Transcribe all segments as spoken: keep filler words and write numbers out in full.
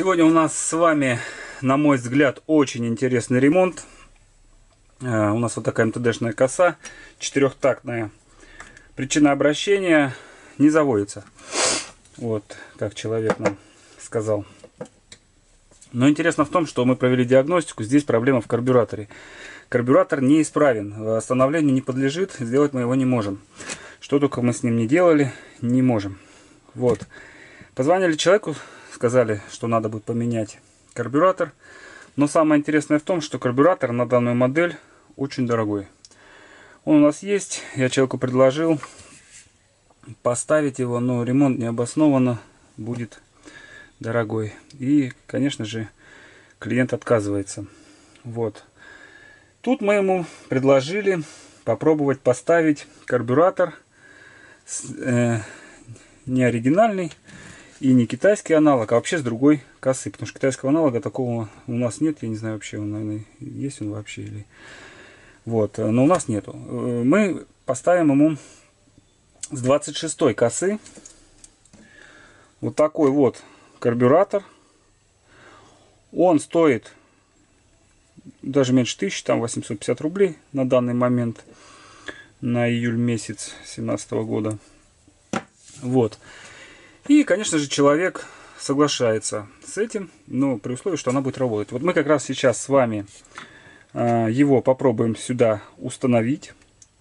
Сегодня у нас с вами, на мой взгляд, очень интересный ремонт. У нас вот такая эм тэ дэ-шная коса, четырехтактная. Причина обращения: не заводится. Вот, как человек нам сказал. Но интересно в том, что мы провели диагностику, здесь проблема в карбюраторе. Карбюратор неисправен, восстановлению не подлежит, сделать мы его не можем. Что только мы с ним не делали, не можем. Вот. Позвонили человеку, сказали, что надо будет поменять карбюратор. Но самое интересное в том, что карбюратор на данную модель очень дорогой. Он у нас есть, я человеку предложил поставить его, но ремонт необоснованно будет дорогой. И, конечно же, клиент отказывается. Вот. Тут мы ему предложили попробовать поставить карбюратор э, не оригинальный и не китайский аналог, а вообще с другой косы. Потому что китайского аналога такого у нас нет. Я не знаю, вообще он, наверное, есть он вообще или... Вот, но у нас нету. Мы поставим ему с двадцать шестой косы вот такой вот карбюратор. Он стоит даже меньше тысячи, там восемьсот пятьдесят рублей на данный момент, на июль месяц две тысячи семнадцатого года. Вот. И, конечно же, человек соглашается с этим, но при условии, что она будет работать. Вот мы как раз сейчас с вами э, его попробуем сюда установить.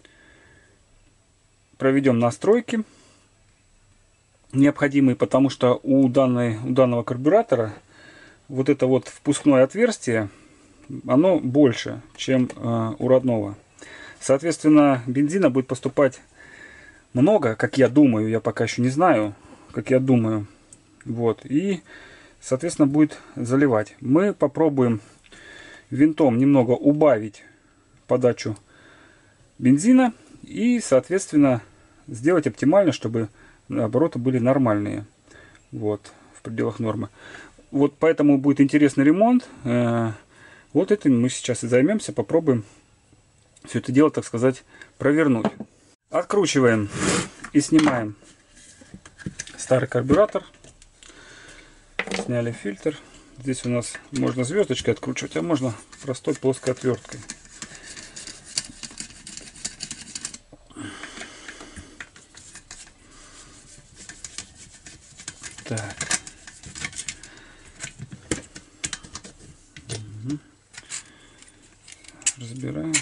Проведем настройки необходимые, потому что у, данной, у данного карбюратора вот это вот впускное отверстие, оно больше, чем э, у родного. Соответственно, бензина будет поступать много, как я думаю, я пока еще не знаю, как я думаю. Вот, и, соответственно, будет заливать. Мы попробуем винтом немного убавить подачу бензина и, соответственно, сделать оптимально, чтобы обороты были нормальные. Вот, в пределах нормы. Вот поэтому будет интересный ремонт. Вот этим мы сейчас и займемся. Попробуем все это дело, так сказать, провернуть. Откручиваем и снимаем старый карбюратор. Сняли фильтр. Здесь у нас можно звездочкой откручивать, а можно простой плоской отверткой. Так. Угу. Разбираем.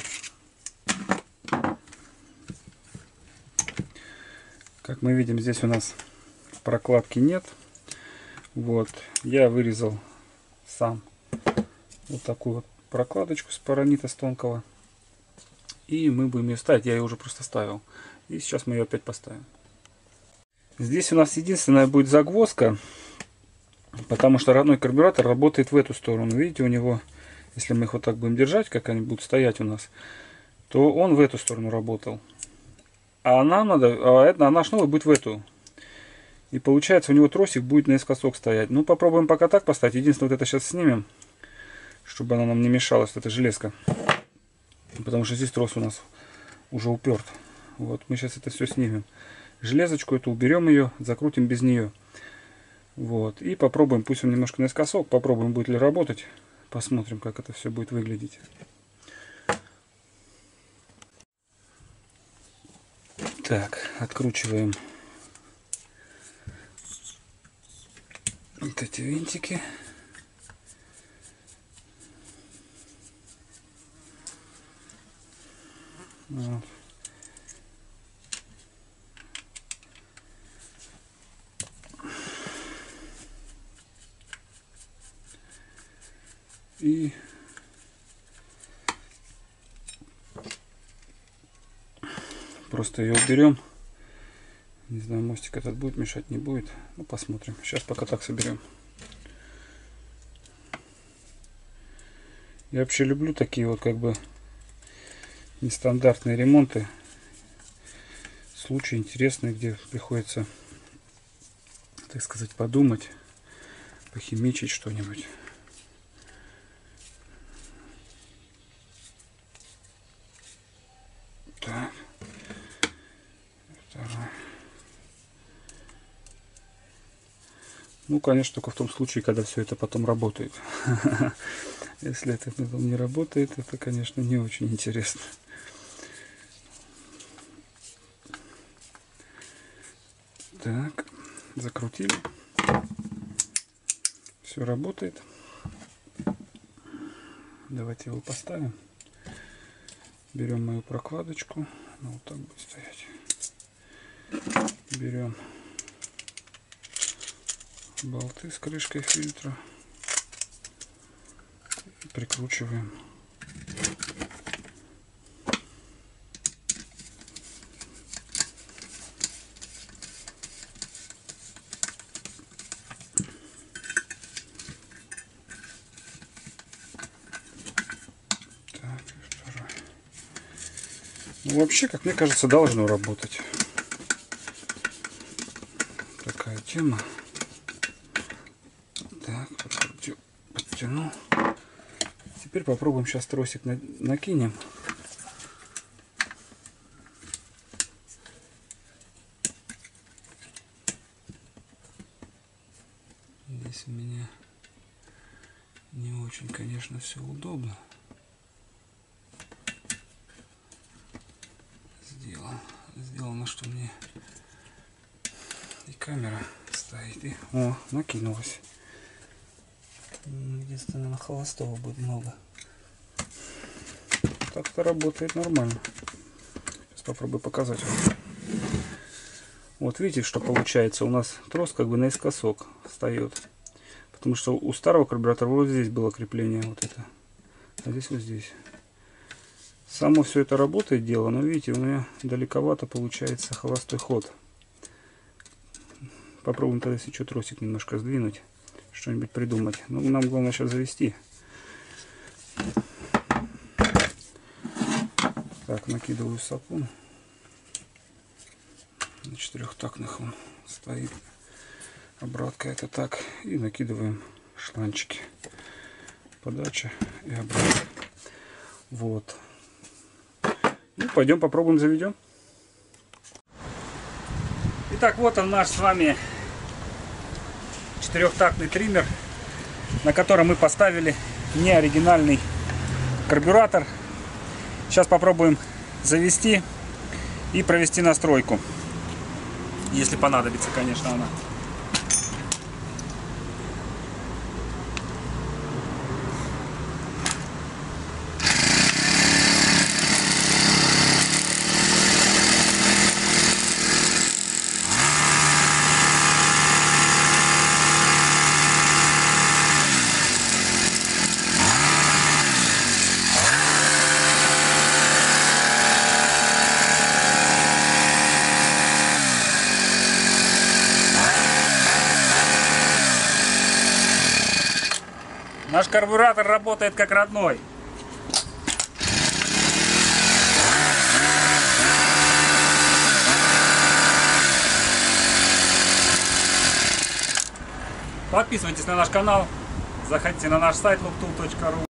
Как мы видим, здесь у нас прокладки нет. Вот, я вырезал сам вот такую вот прокладочку с паранита, с тонкого. И мы будем ее ставить. Я ее уже просто ставил. И сейчас мы ее опять поставим. Здесь у нас единственная будет загвоздка, потому что родной карбюратор работает в эту сторону. Видите, у него, если мы их вот так будем держать, как они будут стоять у нас, то он в эту сторону работал. А нам надо, а это, а наш новый будет в эту. И получается, у него тросик будет наискосок стоять. Ну, попробуем пока так поставить. Единственное, вот это сейчас снимем, чтобы она нам не мешалась, эта железка. Потому что здесь трос у нас уже уперт. Вот, мы сейчас это все снимем. Железочку эту уберем ее, закрутим без нее. Вот, и попробуем, пусть он немножко наискосок, попробуем, будет ли работать. Посмотрим, как это все будет выглядеть. Так, откручиваем вот эти винтики. Вот. И просто ее уберем. Не знаю, мостик этот будет мешать, не будет. Ну, посмотрим. Сейчас пока так соберем. Я вообще люблю такие вот как бы нестандартные ремонты. Случаи интересные, где приходится, так сказать, подумать, похимичить что-нибудь. Так. Второй. Ну, конечно, только в том случае, когда все это потом работает. Если это потом не работает, это, конечно, не очень интересно. Так, закрутили. Все работает. Давайте его поставим. Берем мою прокладочку. Ну, вот так будет стоять. Берем болты с крышкой фильтра. И прикручиваем. Ну, вообще, как мне кажется, должно работать. Такая тема. Так, подкрутил, подтянул. Теперь попробуем сейчас тросик на, накинем. Здесь у меня не очень, конечно, все удобно. Сделано, сделано, что мне и камера стоит. И... О, накинулась. Единственное, на холостого будет много. Так-то работает нормально. Сейчас попробую показать вам. Вот видите, что получается. У нас трос как бы наискосок встает. Потому что у старого карбюратора вот здесь было крепление. Вот это. А здесь вот здесь. Само все это работает дело, но видите, у меня далековато получается холостой ход. Попробуем тогда, если что, тросик немножко сдвинуть, что-нибудь придумать. Ну, нам главное сейчас завести. Так, накидываю сапун. На четырехтактных он стоит. Обратка это так. И накидываем шланчики. Подача и обратка. Вот. Ну, пойдем попробуем заведем. Итак, вот он наш с вами четырехтактный триммер, на котором мы поставили неоригинальный карбюратор. Сейчас попробуем завести и провести настройку, если понадобится, конечно, она. Наш карбюратор работает как родной. Подписывайтесь на наш канал, заходите на наш сайт луктул точка ру.